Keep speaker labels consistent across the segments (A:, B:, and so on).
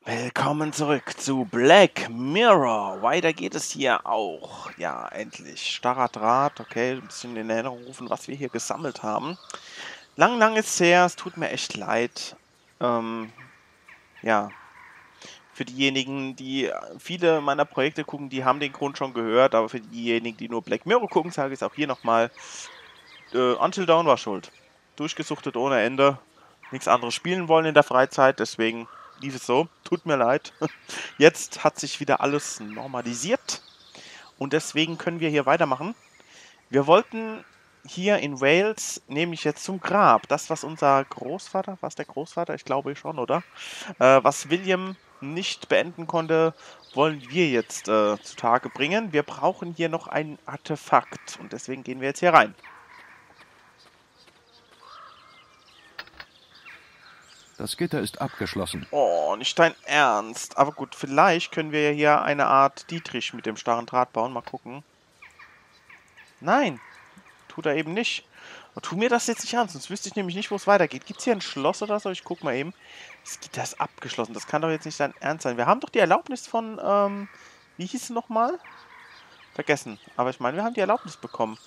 A: Willkommen zurück zu Black Mirror. Weiter geht es hier auch. Ja, endlich. Starrer Draht. Okay, ein bisschen in Erinnerung rufen, was wir hier gesammelt haben. Lang ist her. Es tut mir echt leid. Ähm, ja, für diejenigen, die viele meiner Projekte gucken, die haben den Grund schon gehört. Aber für diejenigen, die nur Black Mirror gucken, sage ich es auch hier nochmal. Until Dawn war schuld. Durchgesuchtet ohne Ende. Nichts anderes spielen wollen in der Freizeit. Deswegen lief es so. Tut mir leid. Jetzt hat sich wieder alles normalisiert und deswegen können wir hier weitermachen. Wir wollten hier in Wales nämlich jetzt zum Grab. Das, was unser Großvater, was der Großvater, ich glaube schon, oder? Was William nicht beenden konnte, wollen wir jetzt zutage bringen. Wir brauchen hier noch ein Artefakt und deswegen gehen wir jetzt hier rein.
B: Das Gitter ist abgeschlossen.
A: Oh, nicht dein Ernst. Aber gut, vielleicht können wir ja hier eine Art Dietrich mit dem starren Draht bauen. Mal gucken. Nein, tut er eben nicht. Und tu mir das jetzt nicht an, sonst wüsste ich nämlich nicht, wo es weitergeht. Gibt es hier ein Schloss oder so? Ich guck mal eben. Das Gitter ist abgeschlossen. Das kann doch jetzt nicht dein Ernst sein. Wir haben doch die Erlaubnis von, wie hieß es nochmal? Vergessen. Aber ich meine, wir haben die Erlaubnis bekommen.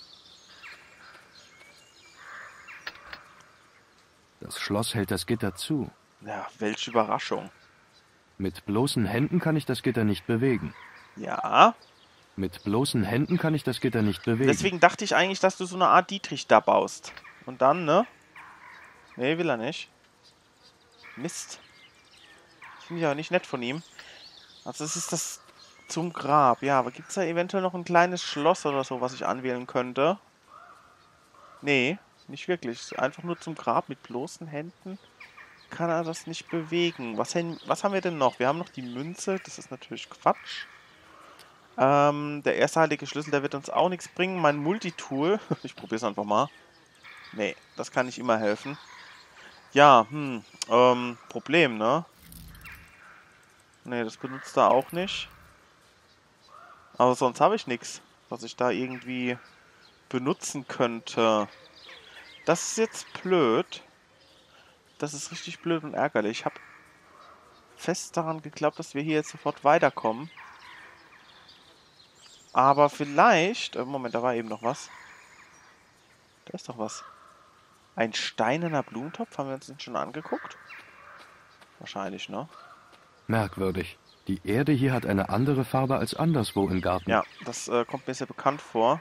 B: Das Schloss hält das Gitter zu.
A: Ja, welche Überraschung.
B: Mit bloßen Händen kann ich das Gitter nicht bewegen.
A: Ja.
B: Mit bloßen Händen kann ich das Gitter nicht bewegen.
A: Deswegen dachte ich eigentlich, dass du so eine Art Dietrich da baust. Und dann, ne? Nee, will er nicht. Mist. Finde ich aber nicht nett von ihm. Also das ist das zum Grab. Ja, aber gibt es da eventuell noch ein kleines Schloss oder so, was ich anwählen könnte? Nee, nicht wirklich. Einfach nur zum Grab mit bloßen Händen kann er das nicht bewegen. Was haben wir denn noch? Wir haben noch die Münze. Das ist natürlich Quatsch. Der erste heilige Schlüssel, der wird uns auch nichts bringen. Mein Multitool. Ich probiere es einfach mal. Nee, das kann nicht immer helfen. Ja, Problem, ne? Nee, das benutzt er auch nicht. Aber sonst habe ich nichts, was ich da irgendwie benutzen könnte. Das ist jetzt blöd. Das ist richtig blöd und ärgerlich. Ich habe fest daran geglaubt, dass wir hier jetzt sofort weiterkommen. Aber vielleicht... Moment, da war eben noch was. Da ist doch was. Ein steinerner Blumentopf? Haben wir uns den schon angeguckt? Wahrscheinlich, ne?
B: Merkwürdig. Die Erde hier hat eine andere Farbe als anderswo im Garten.
A: Ja, das kommt mir sehr bekannt vor.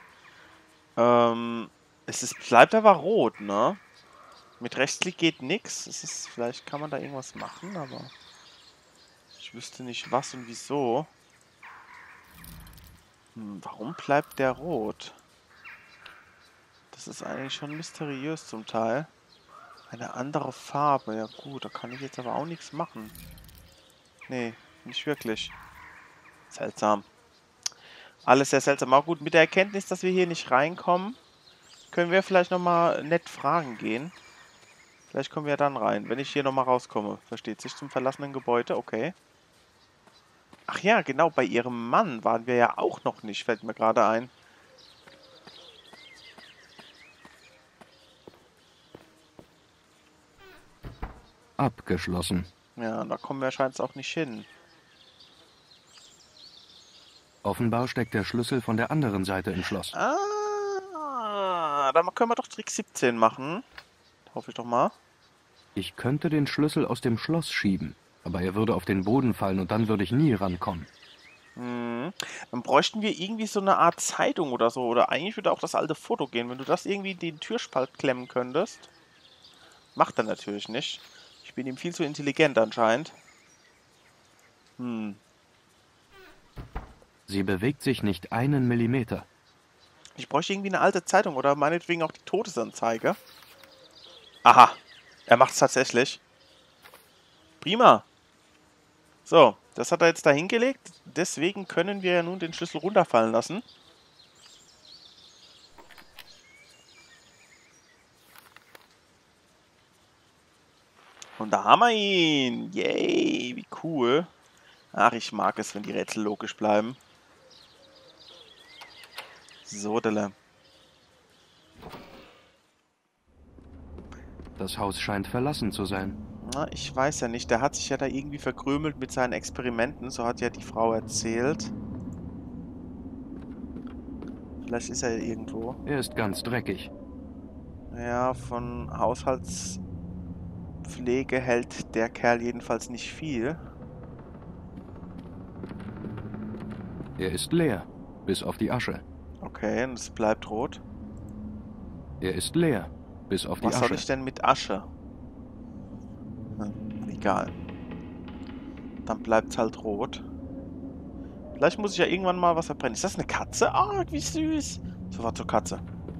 A: Bleibt aber rot, ne? Mit Rechtsklick geht nichts. Vielleicht kann man da irgendwas machen, aber ich wüsste nicht was und wieso. Warum bleibt der rot? Das ist eigentlich schon mysteriös zum Teil. Eine andere Farbe. Ja gut, da kann ich jetzt aber auch nichts machen. Nee, nicht wirklich. Seltsam. Alles sehr seltsam. Aber gut, mit der Erkenntnis, dass wir hier nicht reinkommen, können wir vielleicht nochmal nett fragen gehen. Vielleicht kommen wir dann rein, wenn ich hier nochmal rauskomme. Versteht sich, zum verlassenen Gebäude, okay. Ach ja, genau, bei ihrem Mann waren wir ja auch noch nicht, fällt mir gerade ein.
B: Abgeschlossen.
A: Ja, da kommen wir scheint es auch nicht hin.
B: Offenbar steckt der Schlüssel von der anderen Seite im Schloss.
A: Dann können wir doch Trick 17 machen. Hoffe ich doch mal.
B: Ich könnte den Schlüssel aus dem Schloss schieben, aber er würde auf den Boden fallen und dann würde ich nie rankommen.
A: Dann bräuchten wir irgendwie so eine Art Zeitung oder so. Oder eigentlich würde auch das alte Foto gehen. Wenn du das irgendwie in den Türspalt klemmen könntest. Macht er natürlich nicht. Ich bin ihm viel zu intelligent anscheinend.
B: Sie bewegt sich nicht einen Millimeter.
A: Ich bräuchte irgendwie eine alte Zeitung oder meinetwegen auch die Todesanzeige. Aha, er macht es tatsächlich. Prima. So, das hat er jetzt da hingelegt. Deswegen können wir ja nun den Schlüssel runterfallen lassen. Und da haben wir ihn. Yay, wie cool. Ach, ich mag es, wenn die Rätsel logisch bleiben. So, Dille.
B: Das Haus scheint verlassen zu sein.
A: Na, ich weiß ja nicht. Der hat sich ja da irgendwie verkrümelt mit seinen Experimenten. So hat ja die Frau erzählt. Vielleicht ist er ja irgendwo.
B: Er ist ganz dreckig.
A: Ja, von Haushaltspflege hält der Kerl jedenfalls nicht viel.
B: Er ist leer, bis auf die Asche.
A: Okay, und es bleibt rot.
B: Er ist leer, bis auf die
A: Was
B: Asche.
A: soll ich denn mit Asche? Egal. Dann bleibt es halt rot. Vielleicht muss ich ja irgendwann mal was verbrennen. Ist das eine Katze? Ah, wie süß. Sofort zur Katze.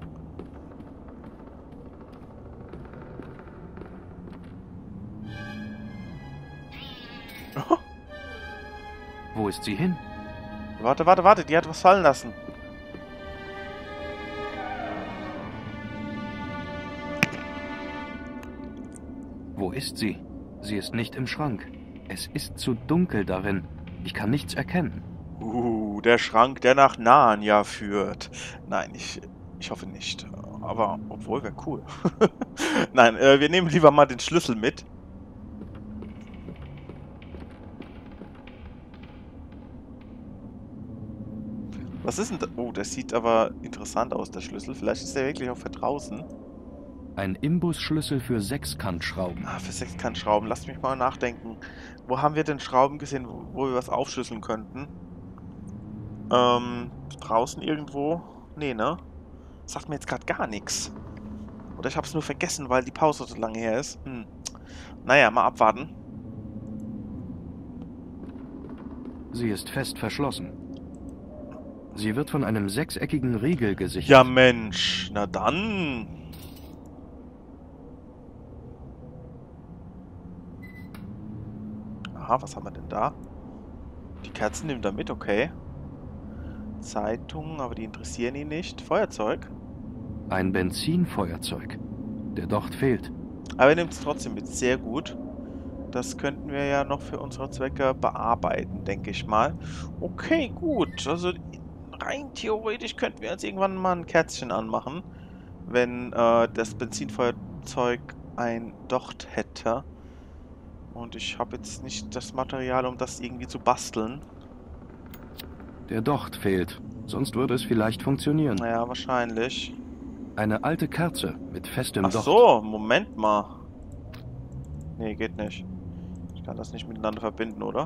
A: Oh,
B: Wo ist sie hin?
A: warte, warte, warte. Die hat was fallen lassen.
B: Wo ist sie? Sie ist nicht im Schrank. Es ist zu dunkel darin. Ich kann nichts erkennen.
A: Der Schrank, der nach Narnia führt. Nein, ich hoffe nicht. Aber, obwohl, wäre cool. Nein, wir nehmen lieber mal den Schlüssel mit. Was ist denn da? Oh, das sieht aber interessant aus, der Schlüssel. Vielleicht ist der wirklich auch für draußen.
B: Ein Imbusschlüssel für Sechskantschrauben.
A: Ah, für Sechskantschrauben. Lasst mich mal nachdenken. Wo haben wir denn Schrauben gesehen, wo wir was aufschlüsseln könnten? Draußen irgendwo? Nee, ne? Sagt mir jetzt gerade gar nichts. Oder ich habe es nur vergessen, weil die Pause so lange her ist. Naja, mal abwarten.
B: Sie ist fest verschlossen. Sie wird von einem sechseckigen Riegel gesichert.
A: Ja, Mensch. Na dann. Aha, was haben wir denn da? Die Kerzen nimmt er mit, okay. Zeitungen, aber die interessieren ihn nicht. Feuerzeug.
B: Ein Benzinfeuerzeug. Der Docht fehlt.
A: Aber er nimmt es trotzdem mit. Sehr gut. Das könnten wir ja noch für unsere Zwecke bearbeiten, denke ich mal. Okay, gut. Also rein theoretisch könnten wir jetzt irgendwann mal ein Kerzchen anmachen, wenn das Benzinfeuerzeug ein Docht hätte. Und ich habe jetzt nicht das Material, um das irgendwie zu basteln.
B: Der Docht fehlt. Sonst würde es vielleicht funktionieren.
A: Naja, wahrscheinlich.
B: Eine alte Kerze mit festem
A: Ach
B: Docht.
A: so, Moment mal. Nee, geht nicht. Ich kann das nicht miteinander verbinden, oder?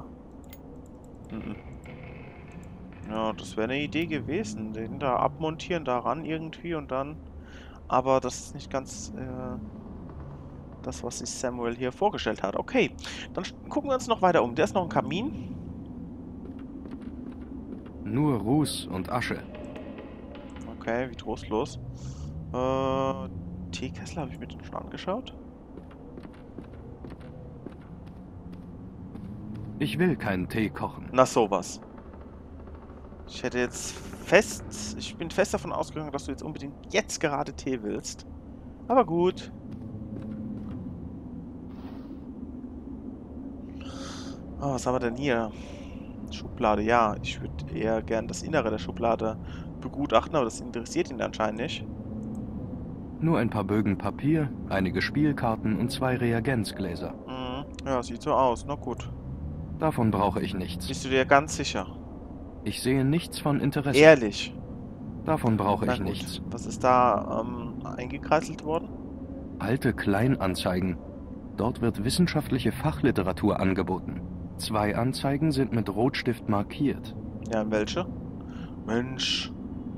A: Ja, das wäre eine Idee gewesen. Den da abmontieren, daran irgendwie und dann... Aber das ist nicht ganz das, was sich Samuel hier vorgestellt hat. Okay, dann gucken wir uns noch weiter um. Der ist noch ein Kamin.
B: Nur Ruß und Asche.
A: Okay, wie trostlos. Teekessel habe ich mir den schon angeschaut.
B: Ich will keinen Tee kochen.
A: Na sowas. Ich hätte jetzt ich bin fest davon ausgegangen, dass du jetzt unbedingt jetzt gerade Tee willst. Aber gut. Oh, was haben wir denn hier? Schublade, ja. Ich würde eher gern das Innere der Schublade begutachten, aber das interessiert ihn anscheinend nicht.
B: Nur ein paar Bögen Papier, einige Spielkarten und 2 Reagenzgläser.
A: Ja, sieht so aus. Na gut.
B: Davon brauche ich nichts.
A: Bist du dir ganz sicher?
B: Ich sehe nichts von Interesse.
A: Ehrlich?
B: Davon brauche
A: Na
B: ich
A: gut.
B: nichts.
A: Was ist da eingekreiselt worden?
B: Alte Kleinanzeigen. Dort wird wissenschaftliche Fachliteratur angeboten. 2 Anzeigen sind mit Rotstift markiert.
A: Ja, und welche? Mensch.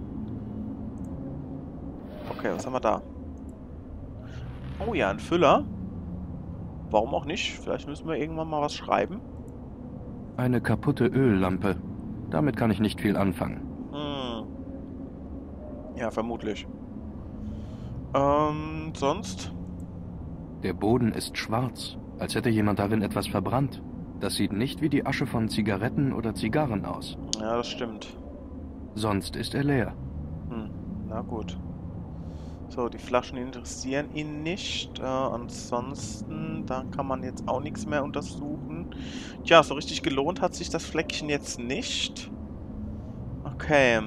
A: Okay, was haben wir da? Oh ja, ein Füller. Warum auch nicht? Vielleicht müssen wir irgendwann mal was schreiben.
B: Eine kaputte Öllampe. Damit kann ich nicht viel anfangen.
A: Ja, vermutlich. Sonst?
B: Der Boden ist schwarz, als hätte jemand darin etwas verbrannt. Das sieht nicht wie die Asche von Zigaretten oder Zigarren aus.
A: Ja, das stimmt.
B: Sonst ist er leer.
A: Na gut. So, die Flaschen interessieren ihn nicht. Ansonsten, da kann man jetzt auch nichts mehr untersuchen. Tja, so richtig gelohnt hat sich das Fleckchen jetzt nicht. Okay.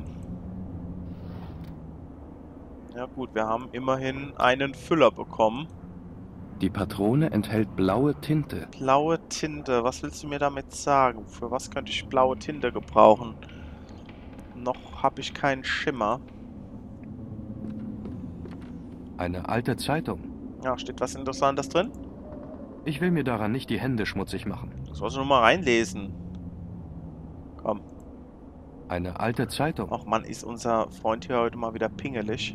A: Ja gut, wir haben immerhin einen Füller bekommen.
B: Die Patrone enthält blaue Tinte.
A: Blaue Tinte, was willst du mir damit sagen? Für was könnte ich blaue Tinte gebrauchen? Noch habe ich keinen Schimmer.
B: Eine alte Zeitung.
A: Ja, steht was Interessantes drin?
B: Ich will mir daran nicht die Hände schmutzig machen.
A: Du sollst nur mal reinlesen. Komm.
B: Eine alte Zeitung.
A: Ach Mann, ist unser Freund hier heute mal wieder pingelig.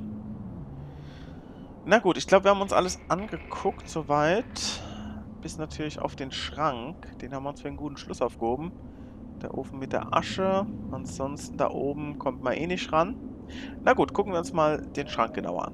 A: Na gut, ich glaube, wir haben uns alles angeguckt soweit. Bis natürlich auf den Schrank. Den haben wir uns für einen guten Schluss aufgehoben. Der Ofen mit der Asche. Ansonsten da oben kommt man eh nicht ran. Na gut, gucken wir uns mal den Schrank genauer an.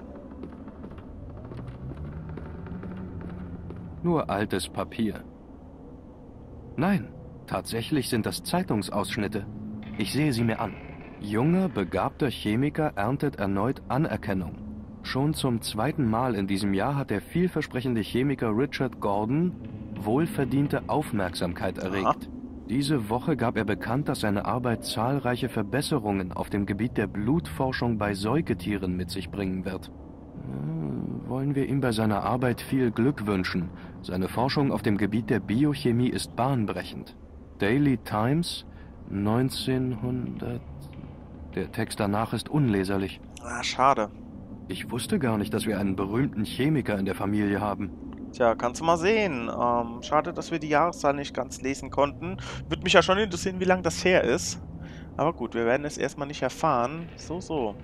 B: Nur altes Papier. Nein, tatsächlich sind das Zeitungsausschnitte. Ich sehe sie mir an. Junger, begabter Chemiker erntet erneut Anerkennung. Schon zum zweiten Mal in diesem Jahr hat der vielversprechende Chemiker Richard Gordon wohlverdiente Aufmerksamkeit erregt.
A: Aha.
B: Diese Woche gab er bekannt, dass seine Arbeit zahlreiche Verbesserungen auf dem Gebiet der Blutforschung bei Säugetieren mit sich bringen wird. Wollen wir ihm bei seiner Arbeit viel Glück wünschen. Seine Forschung auf dem Gebiet der Biochemie ist bahnbrechend. Daily Times, 1900... Der Text danach ist unleserlich.
A: Ah, schade.
B: Ich wusste gar nicht, dass wir einen berühmten Chemiker in der Familie haben.
A: Tja, kannst du mal sehen. Schade, dass wir die Jahreszahl nicht ganz lesen konnten. Würde mich ja schon interessieren, wie lange das her ist. Aber gut, wir werden es erstmal nicht erfahren. So.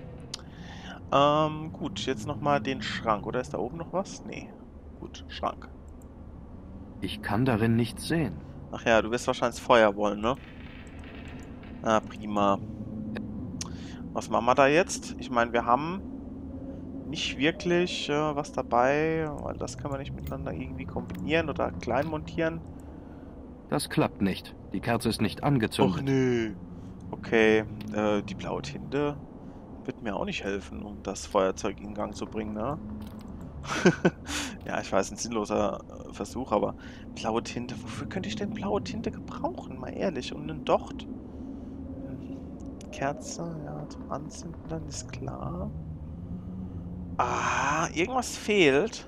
A: Gut, jetzt nochmal den Schrank. Oder ist da oben noch was? Nee. Gut, Schrank.
B: Ich kann darin nichts sehen.
A: Ach ja, du wirst wahrscheinlich Feuer wollen, ne? Ah, prima. Was machen wir da jetzt? Ich meine, wir haben nicht wirklich was dabei, weil das kann man nicht miteinander irgendwie kombinieren oder klein montieren.
B: Das klappt nicht. Die Kerze ist nicht angezündet.
A: Och nö. Okay, die blaue Tinte wird mir auch nicht helfen, um das Feuerzeug in Gang zu bringen, ne? Ja, ich weiß, ein sinnloser Versuch, aber blaue Tinte, wofür könnte ich denn blaue Tinte gebrauchen, mal ehrlich? Und einen Docht? Kerze, ja, zum Anzünden, dann ist klar. Ah, irgendwas fehlt.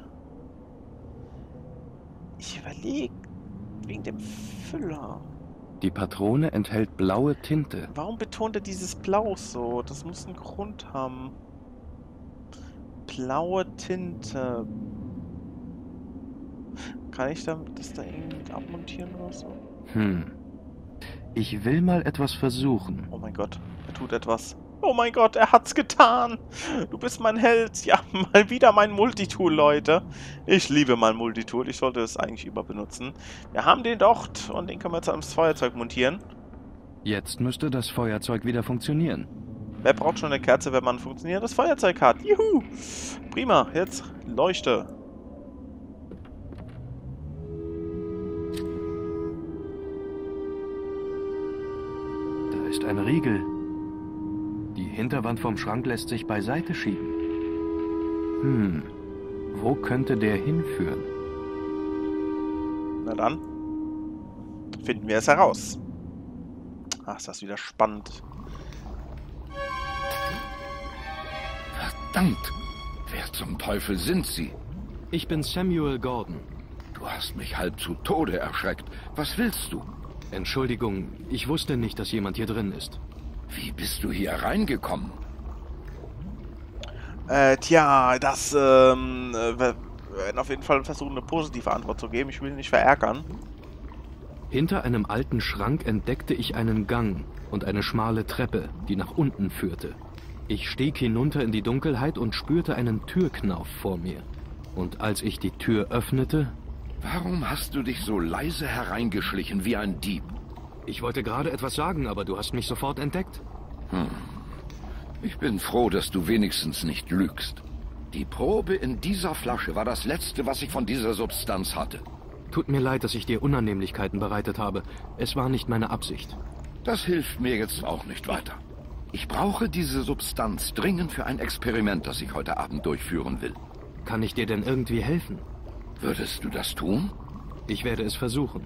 A: Ich überlege, wegen dem Füller.
B: Die Patrone enthält blaue Tinte.
A: Warum betont er dieses Blau so? Das muss einen Grund haben. Blaue Tinte. Kann ich das da irgendwie mit abmontieren oder so?
B: Ich will mal etwas versuchen.
A: Oh mein Gott, er tut etwas. Oh mein Gott, er hat's getan. Du bist mein Held. Ja, mal wieder mein Multitool, Leute. Ich liebe mein Multitool. Ich sollte es eigentlich überbenutzen. Wir haben den Docht und den können wir jetzt ans Feuerzeug montieren.
B: Jetzt müsste das Feuerzeug wieder funktionieren.
A: Wer braucht schon eine Kerze, wenn man ein funktionierendes Feuerzeug hat? Juhu! Prima, jetzt leuchte.
B: Da ist ein Riegel. Die Hinterwand vom Schrank lässt sich beiseite schieben. Wo könnte der hinführen?
A: Na dann, finden wir es heraus. Ach, ist das wieder spannend.
C: Verdammt! Wer zum Teufel sind Sie?
B: Ich bin Samuel Gordon.
C: Du hast mich halb zu Tode erschreckt. Was willst du?
B: Entschuldigung, ich wusste nicht, dass jemand hier drin ist.
C: Wie bist du hier reingekommen?
A: Tja, das wir werden auf jeden Fall versuchen, eine positive Antwort zu geben. Ich will ihn nicht verärgern.
B: Hinter einem alten Schrank entdeckte ich einen Gang und eine schmale Treppe, die nach unten führte. Ich stieg hinunter in die Dunkelheit und spürte einen Türknauf vor mir. Und als ich die Tür öffnete...
C: Warum hast du dich so leise hereingeschlichen wie ein Dieb?
B: Ich wollte gerade etwas sagen, aber du hast mich sofort entdeckt.
C: Ich bin froh, dass du wenigstens nicht lügst. Die Probe in dieser Flasche war das Letzte, was ich von dieser Substanz hatte.
B: Tut mir leid, dass ich dir Unannehmlichkeiten bereitet habe. Es war nicht meine Absicht.
C: Das hilft mir jetzt auch nicht weiter. Ich brauche diese Substanz dringend für ein Experiment, das ich heute Abend durchführen will.
B: Kann ich dir denn irgendwie helfen?
C: Würdest du das tun?
B: Ich werde es versuchen.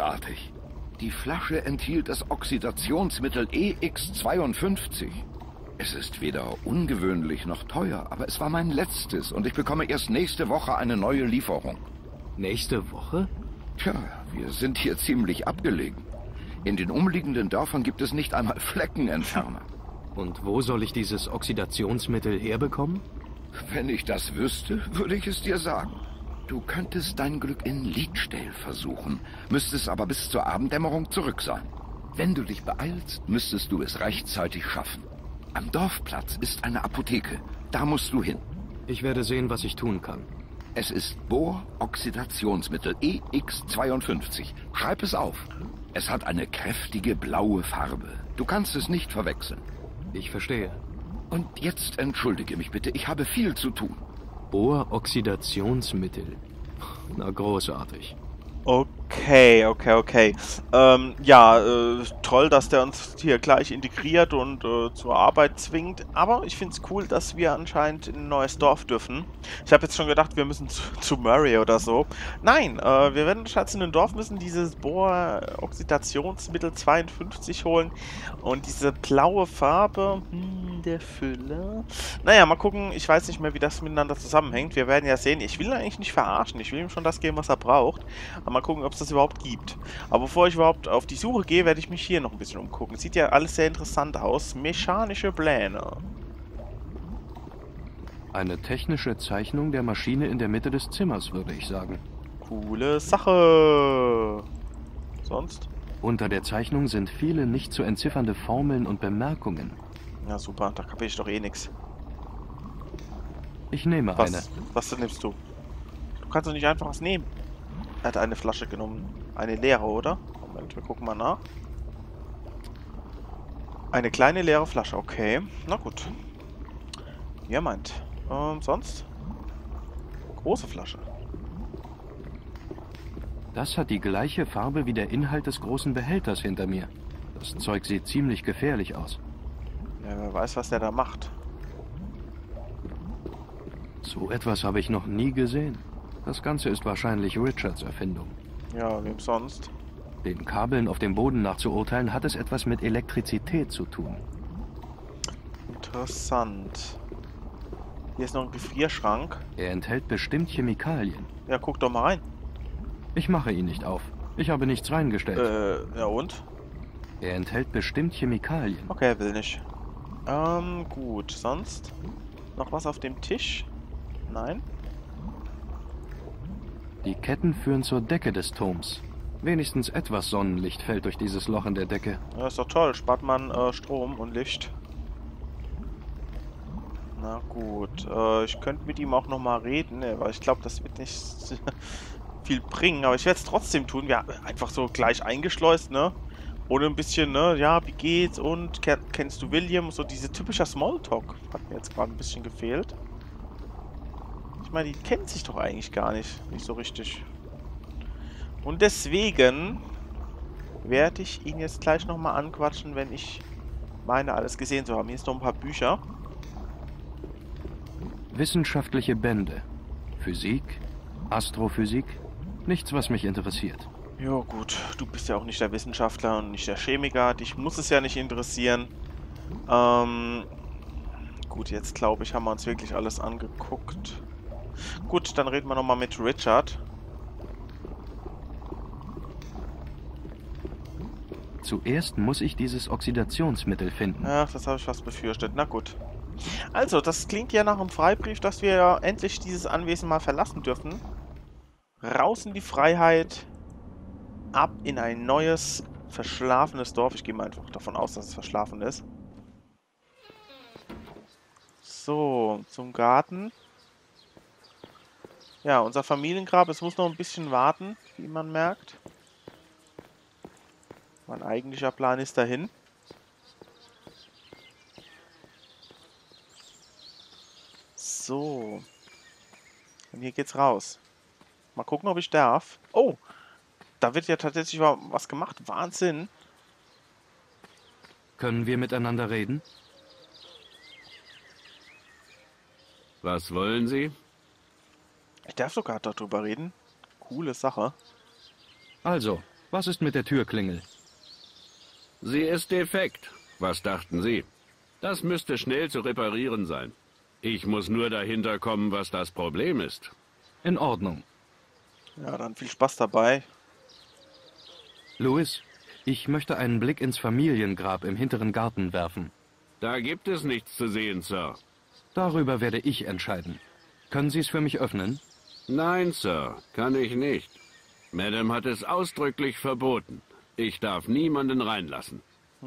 C: Großartig. Die Flasche enthielt das Oxidationsmittel EX52. Es ist weder ungewöhnlich noch teuer, aber es war mein letztes und ich bekomme erst nächste Woche eine neue Lieferung.
B: Nächste Woche?
C: Tja, wir sind hier ziemlich abgelegen. In den umliegenden Dörfern gibt es nicht einmal Fleckenentferner.
B: Und wo soll ich dieses Oxidationsmittel herbekommen?
C: Wenn ich das wüsste, würde ich es dir sagen. Du könntest dein Glück in Liedstell versuchen, müsstest aber bis zur Abenddämmerung zurück sein. Wenn du dich beeilst, müsstest du es rechtzeitig schaffen. Am Dorfplatz ist eine Apotheke. Da musst du hin.
B: Ich werde sehen, was ich tun kann.
C: Es ist Bohr-Oxidationsmittel EX52. Schreib es auf. Es hat eine kräftige blaue Farbe. Du kannst es nicht verwechseln.
B: Ich verstehe.
C: Und jetzt entschuldige mich bitte, ich habe viel zu tun.
B: Bohr-Oxidationsmittel. Na, großartig.
A: Okay. Toll, dass der uns hier gleich integriert und zur Arbeit zwingt. Aber ich finde es cool, dass wir anscheinend in ein neues Dorf dürfen. Ich habe jetzt schon gedacht, wir müssen zu Murray oder so. Nein, wir werden statt in ein Dorf müssen dieses Bohr-Oxidationsmittel 52 holen. Und diese blaue Farbe der Fülle. Naja, mal gucken. Ich weiß nicht mehr, wie das miteinander zusammenhängt. Wir werden ja sehen. Ich will ihn eigentlich nicht verarschen. Ich will ihm schon das geben, was er braucht. Aber mal gucken, ob es das überhaupt gibt. Aber bevor ich überhaupt auf die Suche gehe, werde ich mich hier noch ein bisschen umgucken. Sieht ja alles sehr interessant aus. Mechanische Pläne.
B: Eine technische Zeichnung der Maschine in der Mitte des Zimmers, würde ich sagen.
A: Coole Sache. Sonst?
B: Unter der Zeichnung sind viele nicht zu entziffernde Formeln und Bemerkungen.
A: Ja, super. Da kapiere ich doch eh nichts.
B: Ich nehme eine.
A: Was nimmst du? Du kannst doch nicht einfach was nehmen. Er hat eine Flasche genommen. Eine leere, oder? Moment, wir gucken mal nach. Eine kleine leere Flasche, okay. Na gut. Wie er meint. Sonst? Große Flasche.
B: Das hat die gleiche Farbe wie der Inhalt des großen Behälters hinter mir. Das Zeug sieht ziemlich gefährlich aus.
A: Ja, wer weiß, was der da macht.
B: So etwas habe ich noch nie gesehen. Das Ganze ist wahrscheinlich Richards Erfindung.
A: Ja, wem sonst?
B: Den Kabeln auf dem Boden nach zu urteilen, hat es etwas mit Elektrizität zu tun.
A: Interessant. Hier ist noch ein Gefrierschrank.
B: Er enthält bestimmt Chemikalien.
A: Ja, guck doch mal rein.
B: Ich mache ihn nicht auf. Ich habe nichts reingestellt.
A: Ja und?
B: Er enthält bestimmt Chemikalien.
A: Okay, er will nicht. Gut. Sonst? Noch was auf dem Tisch? Nein?
B: Die Ketten führen zur Decke des Turms. Wenigstens etwas Sonnenlicht fällt durch dieses Loch in der Decke.
A: Ja, ist doch toll. Spart man Strom und Licht. Na gut. Ich könnte mit ihm auch nochmal reden, weil ich glaube, das wird nicht viel bringen. Aber ich werde es trotzdem tun. Wir haben einfach so gleich eingeschleust, ne? Ohne ein bisschen, ne? Ja, wie geht's? Und kennst du William? So diese typische Smalltalk hat mir jetzt gerade ein bisschen gefehlt. Ich meine, die kennen sich doch eigentlich gar nicht so richtig. Und deswegen werde ich ihn jetzt gleich nochmal anquatschen, wenn ich meine, alles gesehen zu haben. Hier ist noch ein paar Bücher.
B: Wissenschaftliche Bände. Physik, Astrophysik. Nichts, was mich interessiert.
A: Ja gut, du bist ja auch nicht der Wissenschaftler und nicht der Chemiker. Dich muss es ja nicht interessieren. Gut, jetzt glaube ich, haben wir uns wirklich alles angeguckt. Gut, dann reden wir nochmal mit Richard.
B: Zuerst muss ich dieses Oxidationsmittel finden.
A: Ach, das habe ich fast befürchtet. Na gut. Also, das klingt ja nach einem Freibrief, dass wir ja endlich dieses Anwesen mal verlassen dürfen. Raus in die Freiheit. Ab in ein neues, verschlafenes Dorf. Ich gehe mal einfach davon aus, dass es verschlafen ist. So, zum Garten. Ja, unser Familiengrab. Es muss noch ein bisschen warten, wie man merkt. Mein eigentlicher Plan ist dahin. So. Und hier geht's raus. Mal gucken, ob ich darf. Oh! Da wird ja tatsächlich was gemacht. Wahnsinn.
B: Können wir miteinander reden?
D: Was wollen Sie?
A: Ich darf sogar darüber reden. Coole Sache.
B: Also, was ist mit der Türklingel?
D: Sie ist defekt. Was dachten Sie? Das müsste schnell zu reparieren sein. Ich muss nur dahinter kommen, was das Problem ist.
B: In Ordnung.
A: Ja, dann viel Spaß dabei.
B: Louis, ich möchte einen Blick ins Familiengrab im hinteren Garten werfen.
D: Da gibt es nichts zu sehen, Sir.
B: Darüber werde ich entscheiden. Können Sie es für mich öffnen?
D: Nein, Sir, kann ich nicht. Madame hat es ausdrücklich verboten. Ich darf niemanden reinlassen.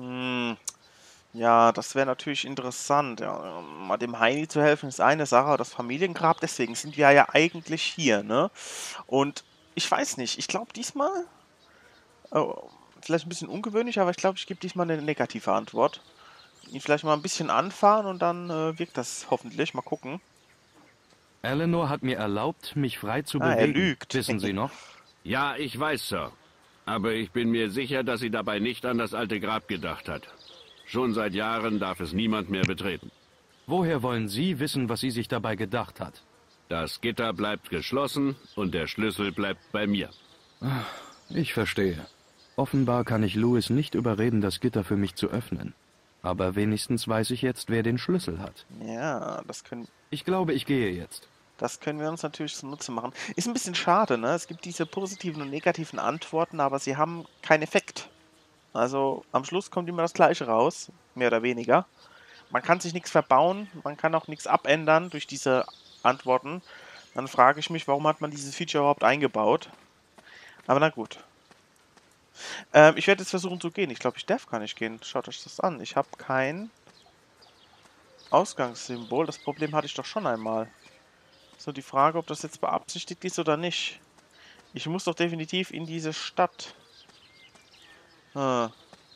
A: Ja, das wäre natürlich interessant. Ja, mal dem Heini zu helfen ist eine Sache, aber das Familiengrab, deswegen sind wir ja eigentlich hier, ne? Und ich weiß nicht, ich glaube diesmal, vielleicht ein bisschen ungewöhnlich, aber ich glaube, ich gebe diesmal eine negative Antwort. Ihn vielleicht mal ein bisschen anfahren und dann wirkt das hoffentlich. Mal gucken.
B: Eleanor hat mir erlaubt, mich frei zu
A: Er
B: bewegen.
A: lügt.
B: Wissen Sie noch?
D: Ja, ich weiß, Sir. Aber ich bin mir sicher, dass sie dabei nicht an das alte Grab gedacht hat. Schon seit Jahren darf es niemand mehr betreten.
B: Woher wollen Sie wissen, was sie sich dabei gedacht hat?
D: Das Gitter bleibt geschlossen und der Schlüssel bleibt bei mir.
B: Ich verstehe. Offenbar kann ich Louis nicht überreden, das Gitter für mich zu öffnen. Aber wenigstens weiß ich jetzt, wer den Schlüssel hat.
A: Ja,
B: Ich glaube, ich gehe jetzt.
A: das können wir uns natürlich zunutze machen. Ist ein bisschen schade, ne? Es gibt diese positiven und negativen Antworten, aber sie haben keinen Effekt. Also am Schluss kommt immer das Gleiche raus, mehr oder weniger. Man kann sich nichts verbauen, man kann auch nichts abändern durch diese Antworten. Dann frage ich mich, warum hat man dieses Feature überhaupt eingebaut? Aber na gut. Ich werde jetzt versuchen zu gehen. Ich glaube, ich darf gar nicht gehen. Schaut euch das an. Ich habe kein Ausgangssymbol. Das Problem hatte ich doch schon einmal. So, die Frage, ob das jetzt beabsichtigt ist oder nicht. Ich muss doch definitiv in diese Stadt. Das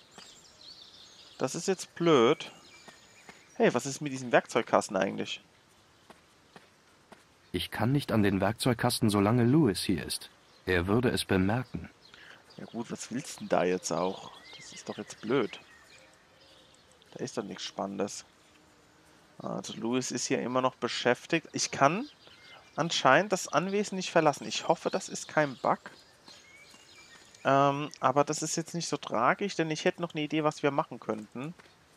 A: ist jetzt blöd. Hey, was ist mit diesem Werkzeugkasten eigentlich?
B: Ich kann nicht an den Werkzeugkasten, solange Louis hier ist. Er würde es bemerken.
A: Ja gut, was willst du denn da jetzt auch? Das ist doch jetzt blöd. Da ist doch nichts Spannendes. Also Louis ist hier immer noch beschäftigt. Ich kann anscheinend das Anwesen nicht verlassen. Ich hoffe, das ist kein Bug. Aber das ist jetzt nicht so tragisch, denn ich hätte noch eine Idee, was wir machen könnten.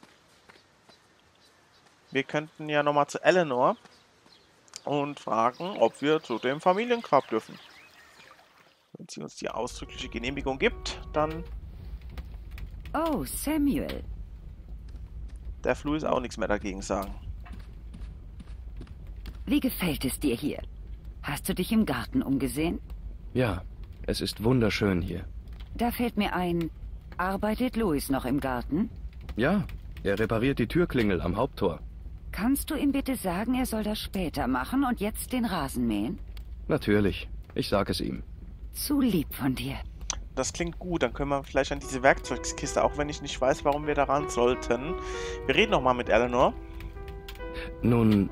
A: Wir könnten ja nochmal zu Eleanor und fragen, ob wir zu dem Familiengrab dürfen. Wenn sie uns die ausdrückliche Genehmigung gibt, dann
E: Oh, Samuel.
A: darf Louis auch nichts mehr dagegen sagen.
E: Wie gefällt es dir hier? Hast du dich im Garten umgesehen?
B: Ja, es ist wunderschön hier.
E: Da fällt mir ein, arbeitet Louis noch im Garten?
B: Ja, er repariert die Türklingel am Haupttor.
E: Kannst du ihm bitte sagen, er soll das später machen und jetzt den Rasen mähen?
B: Natürlich, ich sag es ihm.
E: Zu lieb von dir.
A: Das klingt gut, dann können wir vielleicht an diese Werkzeugkiste, auch wenn ich nicht weiß, warum wir daran sollten. Wir reden nochmal mit Eleanor.
B: Nun,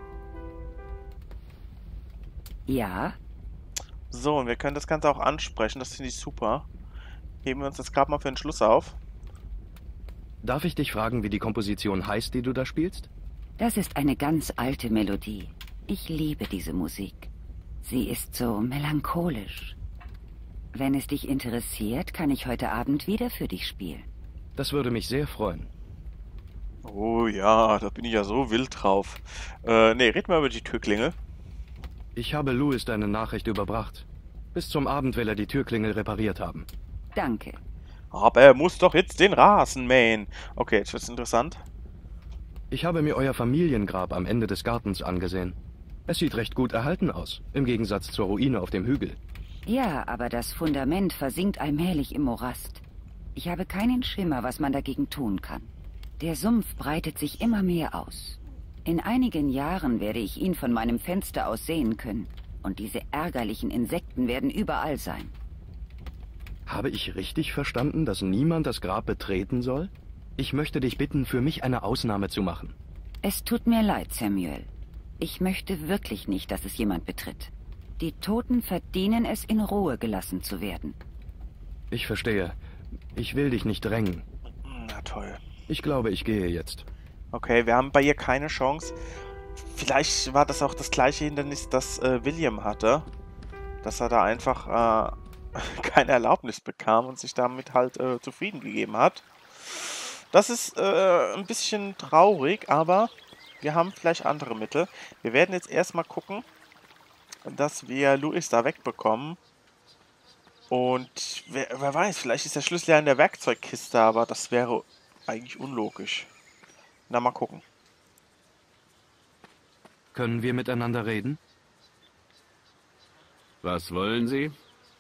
E: Ja?
A: So, und wir können das Ganze auch ansprechen, das finde ich super. Heben wir uns das gerade mal für den Schluss auf.
B: darf ich dich fragen, wie die Komposition heißt, die du da spielst?
E: Das ist eine ganz alte Melodie. Ich liebe diese Musik. Sie ist so melancholisch. Wenn es dich interessiert, kann ich heute Abend wieder für dich spielen.
B: Das würde mich sehr freuen.
A: Oh ja, da bin ich ja so wild drauf. Nee, red mal über die Türklingel.
B: Ich habe Louis deine Nachricht überbracht. Bis zum Abend will er die Türklingel repariert haben.
E: Danke.
A: Aber er muss doch jetzt den Rasen mähen. Okay, jetzt wird's interessant.
B: Ich habe mir euer Familiengrab am Ende des Gartens angesehen. Es sieht recht gut erhalten aus, im Gegensatz zur Ruine auf dem Hügel.
E: Ja, aber das Fundament versinkt allmählich im Morast. Ich habe keinen Schimmer, was man dagegen tun kann. Der Sumpf breitet sich immer mehr aus. In einigen Jahren werde ich ihn von meinem Fenster aus sehen können. Und diese ärgerlichen Insekten werden überall sein.
B: Habe ich richtig verstanden, dass niemand das Grab betreten soll? Ich möchte dich bitten, für mich eine Ausnahme zu machen.
E: Es tut mir leid, Samuel. Ich möchte wirklich nicht, dass es jemand betritt. Die Toten verdienen es, in Ruhe gelassen zu werden.
B: Ich verstehe. Ich will dich nicht drängen.
A: Na toll.
B: Ich glaube, ich gehe jetzt.
A: Okay, wir haben bei ihr keine Chance. Vielleicht war das auch das gleiche Hindernis, das William hatte. Dass er da einfach keine Erlaubnis bekam und sich damit halt zufrieden gegeben hat. Das ist ein bisschen traurig, aber wir haben vielleicht andere Mittel. Wir werden jetzt erstmal gucken, dass wir Louis da wegbekommen. Und wer weiß, vielleicht ist der Schlüssel ja in der Werkzeugkiste, aber das wäre eigentlich unlogisch. Na, mal gucken.
B: Können wir miteinander reden?
D: Was wollen Sie?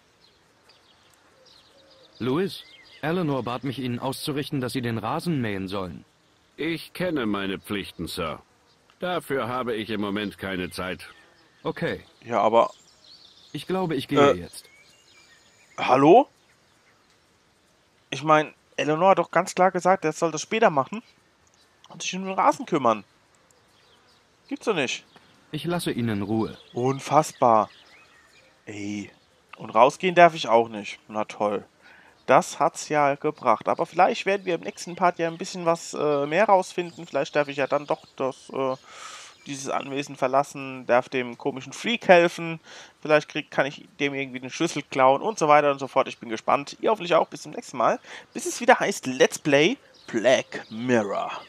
B: Louis, Eleanor bat mich, Ihnen auszurichten, dass Sie den Rasen mähen sollen.
D: Ich kenne meine Pflichten, Sir. Dafür habe ich im Moment keine Zeit.
B: Okay.
A: Ja, aber...
B: Ich glaube, ich gehe jetzt.
A: Hallo? Ich meine, Eleanor hat doch ganz klar gesagt, er soll das später machen und sich um den Rasen kümmern. Gibt's doch nicht.
B: Ich lasse ihn in Ruhe.
A: Unfassbar. Ey. Und rausgehen darf ich auch nicht. Na toll. Das hat's ja gebracht. Aber vielleicht werden wir im nächsten Part ja ein bisschen was mehr rausfinden. Vielleicht darf ich ja dann doch dieses Anwesen verlassen, darf dem komischen Freak helfen. Vielleicht kann ich dem irgendwie den Schlüssel klauen und so weiter und so fort. Ich bin gespannt. Ihr hoffentlich auch. Bis zum nächsten Mal. Bis es wieder heißt Let's Play Black Mirror.